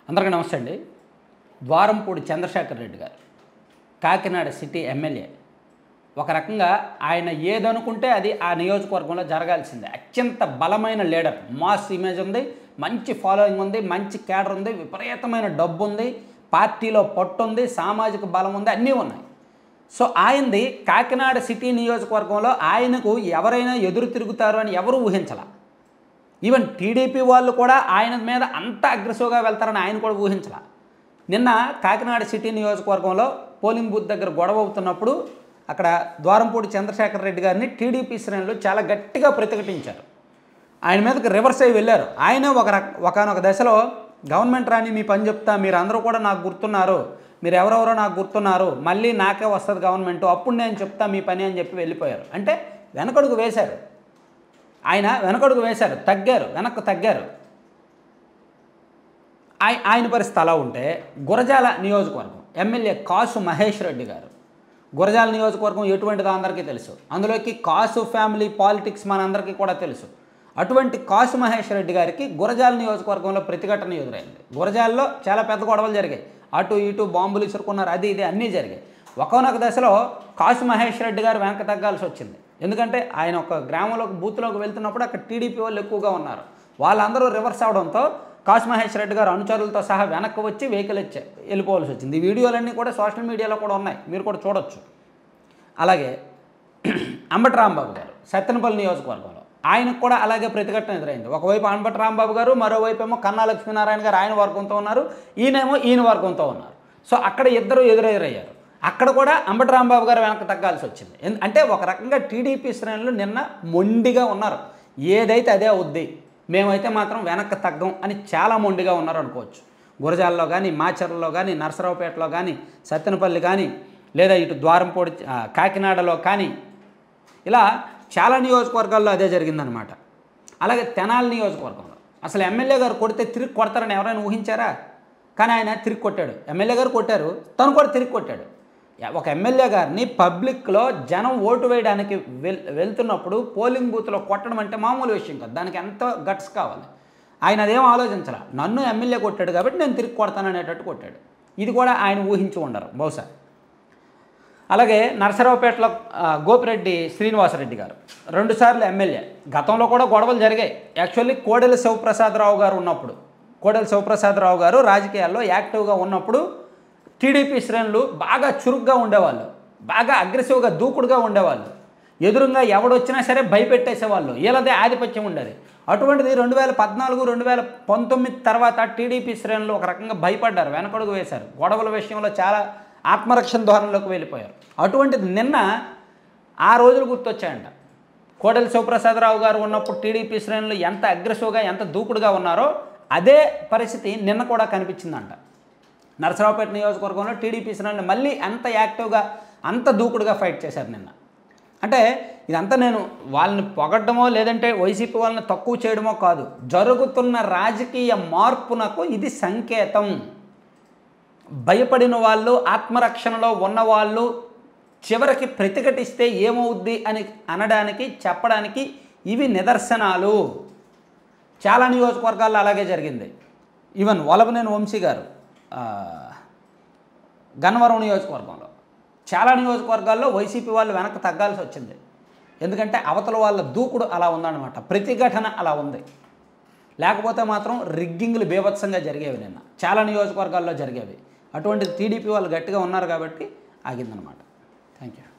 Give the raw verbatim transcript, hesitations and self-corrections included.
అందరికీ నమస్తే అండి. ద్వారంపూడి చంద్రశేఖర్ రెడ్డి గారు కాకినాడ సిటీ ఎమ్మెల్యే. ఒక రకంగా ఆయన ఏదనుకుంటే అది ఆ నియోజకవర్గంలో జరగాల్సిందే. అత్యంత బలమైన లీడర్, మాస్ ఇమేజ్ ఉంది, మంచి ఫాలోయింగ్ ఉంది, మంచి క్యాడర్ ఉంది, విపరీతమైన డబ్బు ఉంది, పార్టీలో పట్టు ఉంది, సామాజిక బలం ఉంది, అన్నీ ఉన్నాయి. సో ఆయనది కాకినాడ సిటీ నియోజకవర్గంలో ఆయనకు ఎవరైనా ఎదురు తిరుగుతారు అని ఎవరు ఊహించాల. ఈవెన్ టీడీపీ వాళ్ళు కూడా ఆయన మీద అంత అగ్రెసివ్గా వెళ్తారని ఆయన కూడా ఊహించాల. నిన్న కాకినాడ సిటీ నియోజకవర్గంలో పోలింగ్ బూత్ దగ్గర గొడవ అవుతున్నప్పుడు అక్కడ ద్వారంపూడి చంద్రశేఖర్ రెడ్డి గారిని టీడీపీ శ్రేణులు చాలా గట్టిగా ప్రతిఘటించారు. ఆయన మీదకి రివర్స్ అయ్యి వెళ్ళారు. ఆయనే ఒక రక ఒకనొక దశలో గవర్నమెంట్ రాని మీ పని చెప్తా, మీరు అందరూ కూడా నాకు గుర్తున్నారు, మీరు ఎవరెవరో నాకు గుర్తున్నారు, మళ్ళీ నాకే వస్తుంది గవర్నమెంట్, అప్పుడు నేను చెప్తా మీ పని అని చెప్పి వెళ్ళిపోయారు. అంటే వెనకడుగు వేశారు, ఆయన వెనకడుగు వేశారు, తగ్గారు, వెనక్కు తగ్గారు. ఆయ ఆయన పరిస్థితి అలా ఉంటే గురజాల నియోజకవర్గం ఎమ్మెల్యే కాసు మహేష్ రెడ్డి గారు, గురజాల నియోజకవర్గం ఎటువంటిదో అందరికీ తెలుసు, అందులోకి కాసు ఫ్యామిలీ పాలిటిక్స్ మనందరికీ కూడా తెలుసు. అటువంటి కాసు మహేష్ రెడ్డి గారికి గురజాల నియోజకవర్గంలో ప్రతిఘటన ఎదురైంది. గురజాలలో చాలా పెద్ద గొడవలు జరిగాయి, అటు ఇటు బాంబులు ఇసురుకున్నారు, అది ఇది అన్నీ జరిగాయి. ఒకనొక దశలో కాసు మహేష్ రెడ్డి గారు వెనక తగ్గాల్సి వచ్చింది. ఎందుకంటే ఆయన ఒక గ్రామంలోకి బూత్లోకి వెళ్తున్నప్పుడు అక్కడ టీడీపీ వాళ్ళు ఎక్కువగా ఉన్నారు. వాళ్ళందరూ రివర్స్ అవడంతో కాసు మహేష్ రెడ్డి గారు అనుచరులతో సహా వెనక్కి వచ్చి వెహికల్ ఇచ్చే వెళ్ళిపోవాల్సి వచ్చింది. ఈ వీడియోలన్నీ కూడా సోషల్ మీడియాలో కూడా ఉన్నాయి, మీరు కూడా చూడొచ్చు. అలాగే అంబటి రాంబాబు గారు సత్తెనపల్లి నియోజకవర్గంలో ఆయనకు కూడా అలాగే ప్రతిఘటన ఎదురైంది. ఒకవైపు అంబటి రాంబాబు గారు, మరోవైపు ఏమో కన్నా లక్ష్మీనారాయణ గారు ఆయన వర్గంతో ఉన్నారు, ఈయనేమో ఈయన వర్గంతో ఉన్నారు. సో అక్కడ ఇద్దరు ఎదురెదురయ్యారు. అక్కడ కూడా అంబటి రాంబాబు గారు వెనక్కి తగ్గాల్సి వచ్చింది. అంటే ఒక రకంగా టీడీపీ శ్రేణులు నిన్న మొండిగా ఉన్నారు, ఏదైతే అదే అవుద్ది, మేమైతే మాత్రం వెనక్కి తగ్గం అని చాలా మొండిగా ఉన్నారు అనుకోవచ్చు. గురజాలలో కానీ, మాచర్లలో కానీ, నరసరావుపేటలో కానీ, సత్తెనపల్లి కానీ, లేదా ఇటు ద్వారంపూడి కాకినాడలో కానీ, ఇలా చాలా నియోజకవర్గాల్లో అదే జరిగిందనమాట. అలాగే తెనాలి నియోజకవర్గంలో అసలు ఎమ్మెల్యే గారు కొడితే తిరిగి కొడతారని ఎవరైనా ఊహించారా? కానీ ఆయన తిరిగి కొట్టాడు. ఎమ్మెల్యే గారు కొట్టారు, తను కూడా తిరిగి కొట్టాడు. ఒక ఎమ్మెల్యే గారిని పబ్లిక్లో జనం ఓటు వేయడానికి వెల్ వెళ్తున్నప్పుడు పోలింగ్ బూత్లో కొట్టడం అంటే మామూలు విషయం కాదు, దానికి ఎంతో గట్స్ కావాలి. ఆయన అదేం ఆలోచించాల, నన్ను ఎమ్మెల్యే కొట్టాడు కాబట్టి నేను తిరిగి కొడతాను అనేటట్టు కొట్టాడు. ఇది కూడా ఆయన ఊహించి ఉండరు బహుశా. అలాగే నరసరావుపేటలో గోపిరెడ్డి శ్రీనివాసరెడ్డి గారు రెండుసార్లు ఎమ్మెల్యే, గతంలో కూడా గొడవలు జరిగాయి. యాక్చువల్లీ కోడెల శివప్రసాదరావు గారు ఉన్నప్పుడు, కోడెల శివప్రసాదరావు గారు రాజకీయాల్లో యాక్టివ్గా ఉన్నప్పుడు టీడీపీ శ్రేణులు బాగా చురుగ్గా ఉండేవాళ్ళు, బాగా అగ్రెసివ్గా దూకుడుగా ఉండేవాళ్ళు, ఎదురుగా ఎవడొచ్చినా సరే భయపెట్టేసేవాళ్ళు, వీళ్ళదే ఆధిపత్యం ఉండేది. అటువంటిది రెండు వేల పద్నాలుగు రెండు వేల పంతొమ్మిది తర్వాత టీడీపీ శ్రేణులు ఒక రకంగా భయపడ్డారు, వెనకడుగు వేశారు, గొడవల విషయంలో చాలా ఆత్మరక్షణ ధోరణిలోకి వెళ్ళిపోయారు. అటువంటిది నిన్న ఆ రోజులు గుర్తొచ్చాయంట. కోడెల శివప్రసాదరావు గారు ఉన్నప్పుడు టీడీపీ శ్రేణులు ఎంత అగ్రెసివ్గా ఎంత దూకుడుగా ఉన్నారో అదే పరిస్థితి నిన్న కూడా కనిపించిందంట. నరసరావుపేట నియోజకవర్గంలో టీడీపీ శ్రేణులు మళ్ళీ అంత యాక్టివ్గా అంత దూకుడుగా ఫైట్ చేశారు నిన్న. అంటే ఇదంతా నేను వాళ్ళని పొగడ్డమో లేదంటే వైసీపీ వాళ్ళని తక్కువ చేయడమో కాదు, జరుగుతున్న రాజకీయ మార్పునకు ఇది సంకేతం. భయపడిన వాళ్ళు, ఆత్మరక్షణలో ఉన్నవాళ్ళు చివరికి ప్రతిఘటిస్తే ఏమవుద్ది అని అనడానికి చెప్పడానికి ఇవి నిదర్శనాలు. చాలా నియోజకవర్గాల్లో అలాగే జరిగింది. ఈవెన్ వలభనేని వంశీ గారు గన్నవరం నియోజకవర్గంలో చాలా నియోజకవర్గాల్లో వైసీపీ వాళ్ళు వెనక్కి తగ్గాల్సి వచ్చింది. ఎందుకంటే అవతల వాళ్ళ దూకుడు అలా ఉందన్నమాట, ప్రతిఘటన అలా ఉంది. లేకపోతే మాత్రం రిగ్గింగ్లు బీభత్సంగా జరిగేవి నిన్న, చాలా నియోజకవర్గాల్లో జరిగేవి. అటువంటి టీడీపీ వాళ్ళు గట్టిగా ఉన్నారు కాబట్టి ఆగిందనమాట. Thank you.